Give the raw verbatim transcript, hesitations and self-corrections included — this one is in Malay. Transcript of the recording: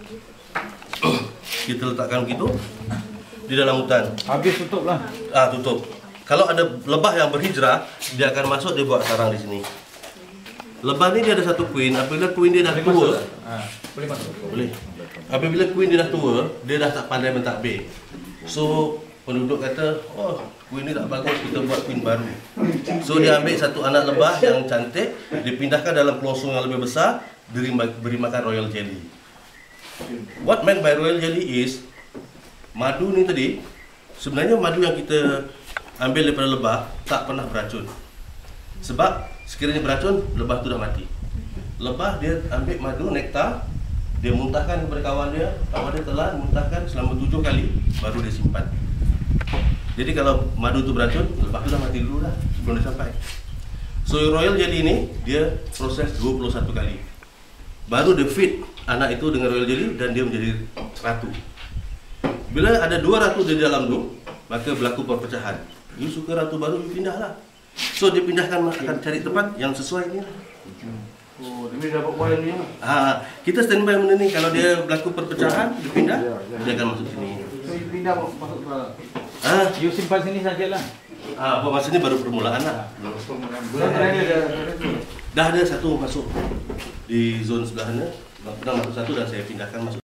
Kita letakkan begitu di dalam hutan. Habis tutup lah. Ah, tutup. Kalau ada lebah yang berhijrah, dia akan masuk, dia buat sarang di sini. Lebah ni dia ada satu queen. Apabila queen dia dah Boleh tua, masuk, ha, boleh masuk. boleh. Apabila queen dia dah tua, dia dah tak pandai mentadbir. So penduduk kata, oh queen ni tak bagus, kita buat queen baru. So dia ambil satu anak lebah yang cantik, dipindahkan dalam pelosong yang lebih besar, beri, beri makan royal jelly. What meant by royal jelly is, madu ni tadi, sebenarnya madu yang kita ambil daripada lebah tak pernah beracun. Sebab sekiranya beracun, lebah tu dah mati. Lebah dia ambil madu, nektar, dia muntahkan kepada kawan dia, kawan dia telan, muntahkan selama tujuh kali, baru dia simpan. Jadi kalau madu tu beracun, lebah tu dah mati dulu lah sebelum dia sampai. So royal jelly ni, dia proses dua puluh satu kali. Baru dia feed anak itu dengan royal jelly dan dia menjadi ratu. Bila ada dua ratu di dalam tu, maka berlaku perpecahan. You suka ratu baru, you pindahlah. So dia pindahkan, akan cari tempat yang sesuai ni lah. Oh, dia dapat buat ni lah. Ha, kita standby benda ni. Kalau dia berlaku perpecahan, dia pindah, dia akan masuk sini. So, pindah masuk ke Ah, You simpan sini sajalah. ah, apa masa ni baru permulaan lah. bulan terakhir dah. Dah ada satu masuk di zon sebelah sana. Pernah masuk satu dan saya pindahkan masuk.